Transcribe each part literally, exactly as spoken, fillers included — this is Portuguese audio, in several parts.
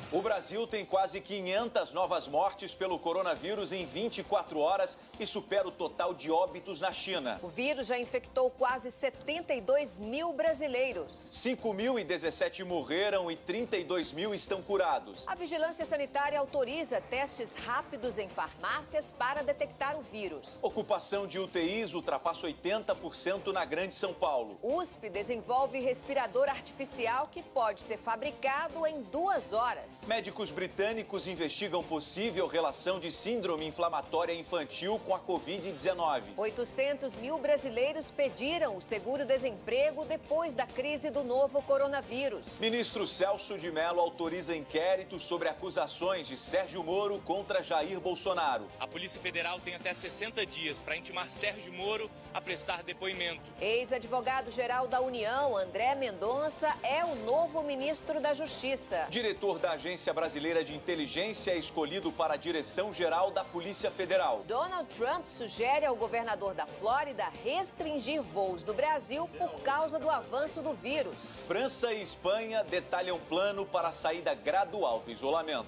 O Brasil tem quase quinhentas novas mortes pelo coronavírus em vinte e quatro horas e supera o total de óbitos na China. O vírus já infectou quase setenta e dois mil brasileiros. cinco mil e dezessete morreram e trinta e dois mil estão curados. A Vigilância Sanitária autoriza testes rápidos em farmácias para detectar o vírus. Ocupação de U T Is ultrapassa oitenta por cento na Grande São Paulo. U S P desenvolve respirador artificial que pode ser fabricado em duas horas. Médicos britânicos investigam possível relação de síndrome inflamatória infantil com a covid dezenove. oitocentos mil brasileiros pediram o seguro-desemprego depois da crise do novo coronavírus. Ministro Celso de Mello autoriza inquérito sobre acusações de Sérgio Moro contra Jair Bolsonaro. A Polícia Federal tem até sessenta dias para intimar Sérgio Moro a prestar depoimento. Ex-advogado-geral da União, André Mendonça, é o novo ministro da Justiça. Diretor da Agência Brasileira de Inteligência é escolhido para a direção-geral da Polícia Federal. Donald Trump sugere ao governador da Flórida restringir voos do Brasil por causa do avanço do vírus. França e Espanha detalham plano para a saída gradual do isolamento.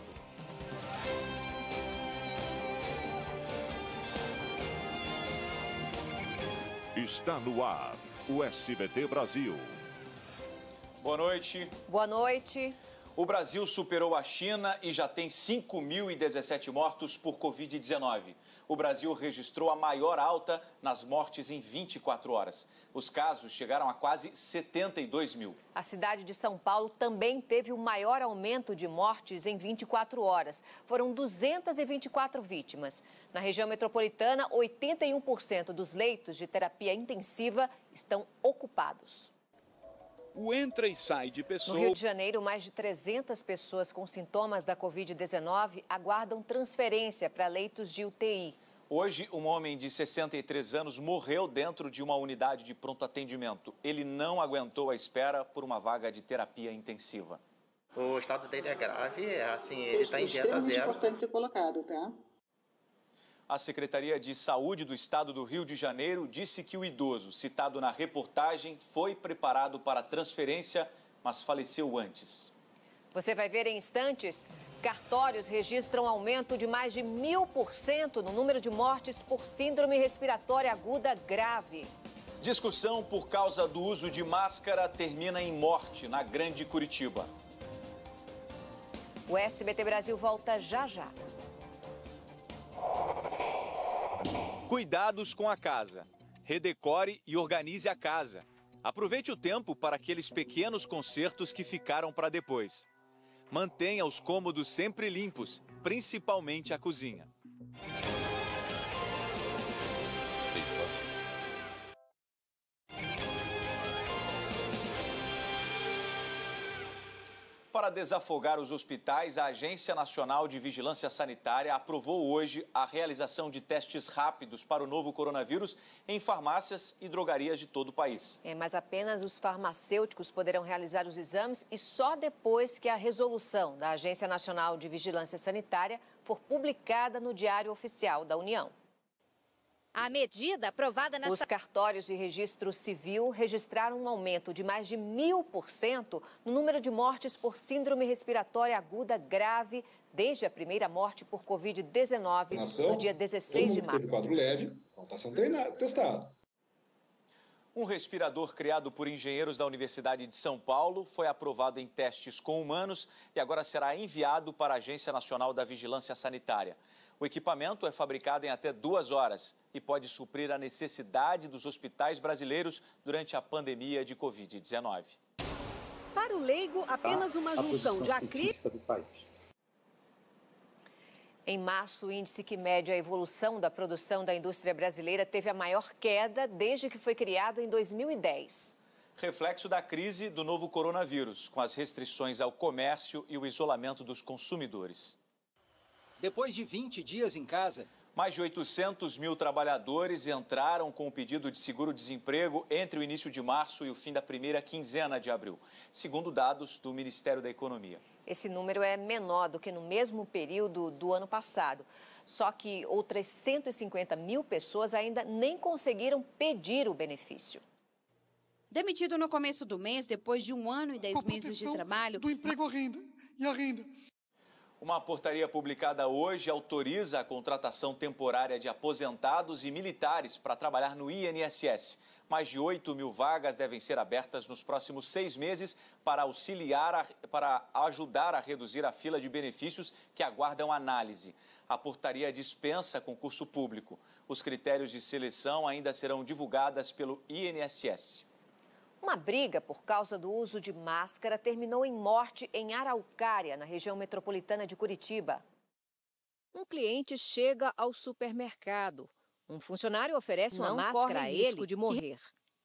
Está no ar o S B T Brasil. Boa noite. Boa noite. O Brasil superou a China e já tem cinco mil e dezessete mortos por covid dezenove. O Brasil registrou a maior alta nas mortes em vinte e quatro horas. Os casos chegaram a quase setenta e dois mil. A cidade de São Paulo também teve o maior aumento de mortes em vinte e quatro horas. Foram duzentas e vinte e quatro vítimas. Na região metropolitana, oitenta e um por cento dos leitos de terapia intensiva estão ocupados. O entra e sai de pessoas... No Rio de Janeiro, mais de trezentas pessoas com sintomas da covid dezenove aguardam transferência para leitos de U T I. Hoje, um homem de sessenta e três anos morreu dentro de uma unidade de pronto atendimento. Ele não aguentou a espera por uma vaga de terapia intensiva. O estado dele é grave, assim, ele está em dieta zero. É importante ser colocado, tá? A Secretaria de Saúde do Estado do Rio de Janeiro disse que o idoso citado na reportagem foi preparado para transferência, mas faleceu antes. Você vai ver em instantes, cartórios registram aumento de mais de mil por cento no número de mortes por síndrome respiratória aguda grave. Discussão por causa do uso de máscara termina em morte na Grande Curitiba. O S B T Brasil volta já já. Cuidados com a casa. Redecore e organize a casa. Aproveite o tempo para aqueles pequenos consertos que ficaram para depois. Mantenha os cômodos sempre limpos, principalmente a cozinha. Para desafogar os hospitais, a Agência Nacional de Vigilância Sanitária aprovou hoje a realização de testes rápidos para o novo coronavírus em farmácias e drogarias de todo o país. É, mas apenas os farmacêuticos poderão realizar os exames e só depois que a resolução da Agência Nacional de Vigilância Sanitária for publicada no Diário Oficial da União. A medida aprovada na... Os cartórios de registro civil registraram um aumento de mais de mil por cento no número de mortes por síndrome respiratória aguda grave desde a primeira morte por covid dezenove no dia dezesseis de março. Teve quadro leve, então está sendo treinado, testado. Um respirador criado por engenheiros da Universidade de São Paulo foi aprovado em testes com humanos e agora será enviado para a Agência Nacional da Vigilância Sanitária. O equipamento é fabricado em até duas horas e pode suprir a necessidade dos hospitais brasileiros durante a pandemia de covid dezenove. Para o leigo, apenas uma junção de acrílico. Em março, o índice que mede a evolução da produção da indústria brasileira teve a maior queda desde que foi criado em dois mil e dez. Reflexo da crise do novo coronavírus, com as restrições ao comércio e o isolamento dos consumidores. Depois de vinte dias em casa... Mais de oitocentos mil trabalhadores entraram com o pedido de seguro-desemprego entre o início de março e o fim da primeira quinzena de abril, segundo dados do Ministério da Economia. Esse número é menor do que no mesmo período do ano passado. Só que outras cento e cinquenta mil pessoas ainda nem conseguiram pedir o benefício. Demitido no começo do mês, depois de um ano e dez meses de trabalho... do emprego à renda e a renda. Uma portaria publicada hoje autoriza a contratação temporária de aposentados e militares para trabalhar no I N S S. Mais de oito mil vagas devem ser abertas nos próximos seis meses para auxiliar, a, para ajudar a reduzir a fila de benefícios que aguardam análise. A portaria dispensa concurso público. Os critérios de seleção ainda serão divulgadas pelo I N S S. Uma briga por causa do uso de máscara terminou em morte em Araucária, na região metropolitana de Curitiba. Um cliente chega ao supermercado. Um funcionário oferece uma máscara a ele de morrer.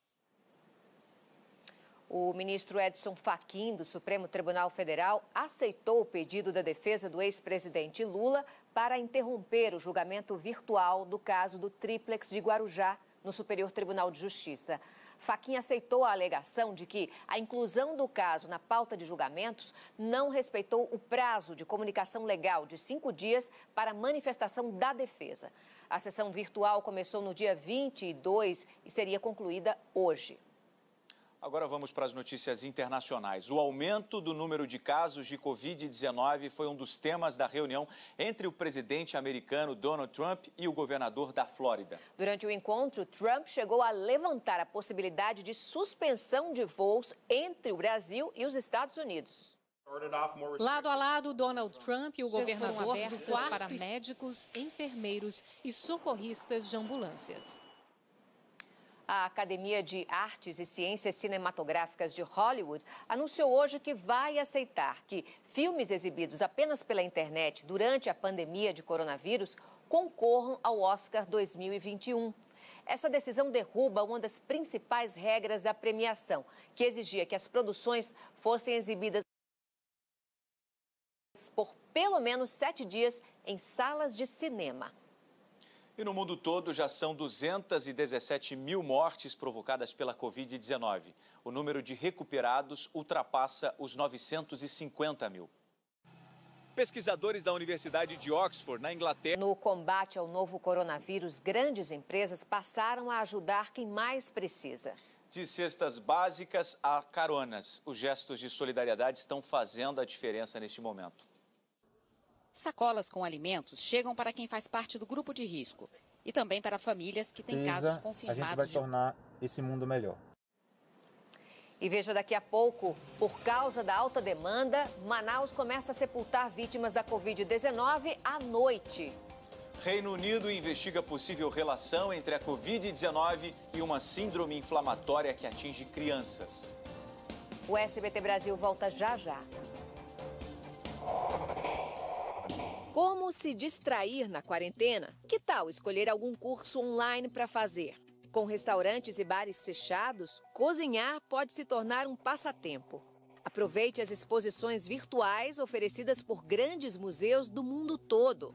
O ministro Edson Fachin, do Supremo Tribunal Federal, aceitou o pedido da defesa do ex-presidente Lula para interromper o julgamento virtual do caso do Tríplex de Guarujá, no Superior Tribunal de Justiça. Fachin aceitou a alegação de que a inclusão do caso na pauta de julgamentos não respeitou o prazo de comunicação legal de cinco dias para manifestação da defesa. A sessão virtual começou no dia vinte e dois e seria concluída hoje. Agora vamos para as notícias internacionais. O aumento do número de casos de covid dezenove foi um dos temas da reunião entre o presidente americano Donald Trump e o governador da Flórida. Durante o encontro, Trump chegou a levantar a possibilidade de suspensão de voos entre o Brasil e os Estados Unidos. Lado a lado, Donald Trump e o governador do quarto para médicos, enfermeiros e socorristas de ambulâncias. A Academia de Artes e Ciências Cinematográficas de Hollywood anunciou hoje que vai aceitar que filmes exibidos apenas pela internet durante a pandemia de coronavírus concorram ao Oscar dois mil e vinte e um. Essa decisão derruba uma das principais regras da premiação, que exigia que as produções fossem exibidas por pelo menos sete dias em salas de cinema. E no mundo todo já são duzentas e dezessete mil mortes provocadas pela covid dezenove. O número de recuperados ultrapassa os novecentos e cinquenta mil. Pesquisadores da Universidade de Oxford, na Inglaterra... No combate ao novo coronavírus, grandes empresas passaram a ajudar quem mais precisa. De cestas básicas a caronas, os gestos de solidariedade estão fazendo a diferença neste momento. Sacolas com alimentos chegam para quem faz parte do grupo de risco e também para famílias que têm casos confirmados. A gente vai tornar esse mundo melhor. E veja daqui a pouco, por causa da alta demanda, Manaus começa a sepultar vítimas da covid dezenove à noite. Reino Unido investiga possível relação entre a covid dezenove e uma síndrome inflamatória que atinge crianças. O S B T Brasil volta já já. Como se distrair na quarentena? Que tal escolher algum curso online para fazer? Com restaurantes e bares fechados, cozinhar pode se tornar um passatempo. Aproveite as exposições virtuais oferecidas por grandes museus do mundo todo.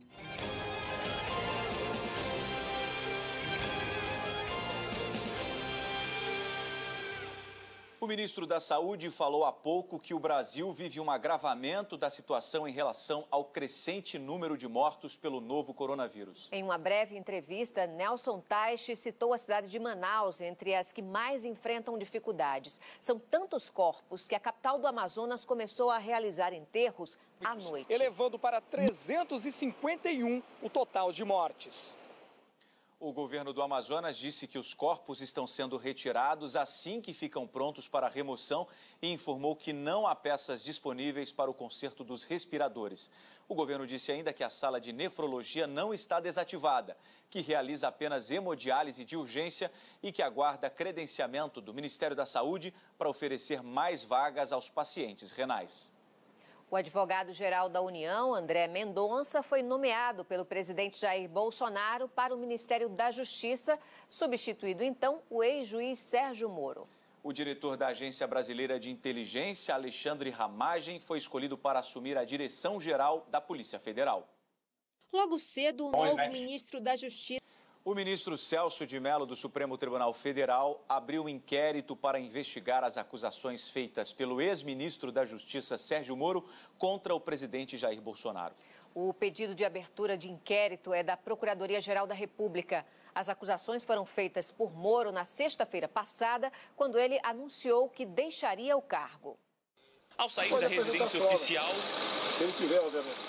O ministro da Saúde falou há pouco que o Brasil vive um agravamento da situação em relação ao crescente número de mortos pelo novo coronavírus. Em uma breve entrevista, Nelson Teich citou a cidade de Manaus entre as que mais enfrentam dificuldades. São tantos corpos que a capital do Amazonas começou a realizar enterros à noite, elevando para trezentos e cinquenta e um o total de mortes. O governo do Amazonas disse que os corpos estão sendo retirados assim que ficam prontos para a remoção e informou que não há peças disponíveis para o conserto dos respiradores. O governo disse ainda que a sala de nefrologia não está desativada, que realiza apenas hemodiálise de urgência e que aguarda credenciamento do Ministério da Saúde para oferecer mais vagas aos pacientes renais. O advogado-geral da União, André Mendonça, foi nomeado pelo presidente Jair Bolsonaro para o Ministério da Justiça, substituindo então o ex-juiz Sérgio Moro. O diretor da Agência Brasileira de Inteligência, Alexandre Ramagem, foi escolhido para assumir a direção-geral da Polícia Federal. Logo cedo, o novo ministro da Justiça... O ministro Celso de Mello, do Supremo Tribunal Federal, abriu um inquérito para investigar as acusações feitas pelo ex-ministro da Justiça, Sérgio Moro, contra o presidente Jair Bolsonaro. O pedido de abertura de inquérito é da Procuradoria-Geral da República. As acusações foram feitas por Moro na sexta-feira passada, quando ele anunciou que deixaria o cargo. Ao sair da residência oficial... Se ele tiver, obviamente.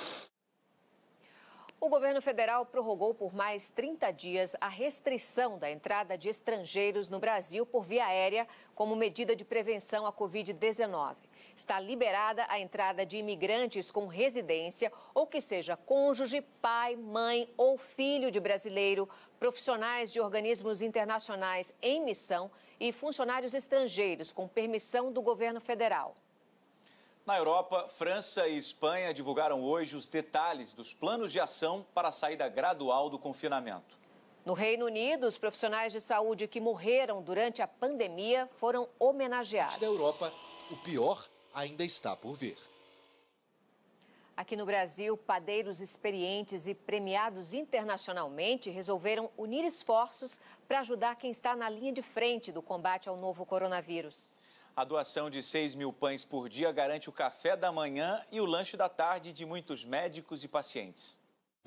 O governo federal prorrogou por mais trinta dias a restrição da entrada de estrangeiros no Brasil por via aérea como medida de prevenção à covid dezenove. Está liberada a entrada de imigrantes com residência ou que seja cônjuge, pai, mãe ou filho de brasileiro, profissionais de organismos internacionais em missão e funcionários estrangeiros com permissão do governo federal. Na Europa, França e Espanha divulgaram hoje os detalhes dos planos de ação para a saída gradual do confinamento. No Reino Unido, os profissionais de saúde que morreram durante a pandemia foram homenageados. Na Europa, o pior ainda está por vir. Aqui no Brasil, padeiros experientes e premiados internacionalmente resolveram unir esforços para ajudar quem está na linha de frente do combate ao novo coronavírus. A doação de seis mil pães por dia garante o café da manhã e o lanche da tarde de muitos médicos e pacientes.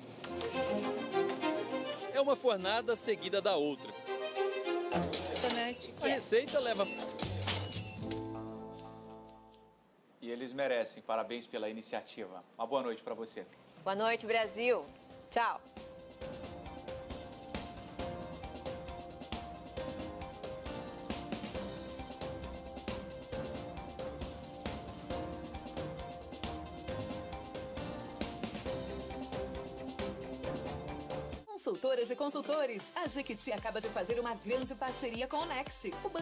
É uma fornada seguida da outra. A receita leva... E eles merecem. Parabéns pela iniciativa. Uma boa noite para você. Boa noite, Brasil. Tchau. Consultoras e consultores, a Jequiti acaba de fazer uma grande parceria com o Next. O